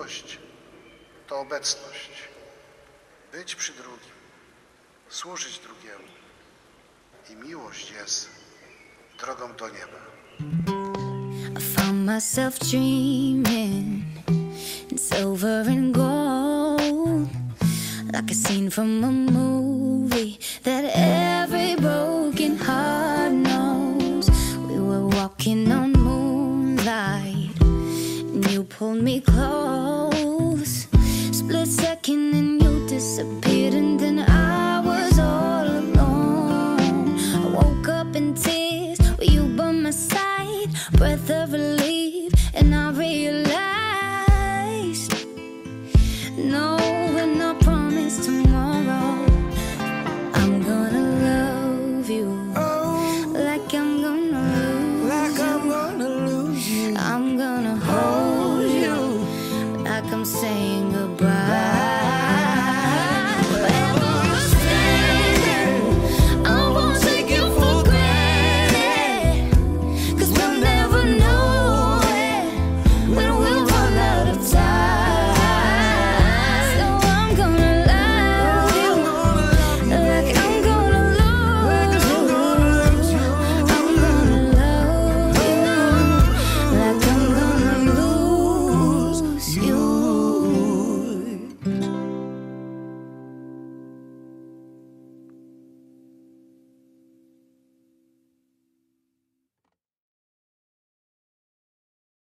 Miłość to obecność. Być przy drugim, służyć drugiemu. I miłość jest drogą do nieba. I found myself dreaming in silver and gold, like a scene from a movie that every broken heart knows. We were walking on moonlight and you pulled me close. Split second and you disappeared, and then I was all alone. I woke up in tears with you by my side, breath of relief, and I realized no, we're not promised tomorrow. I'm gonna love you like I'm gonna lose you. I'm gonna hold you like I'm saying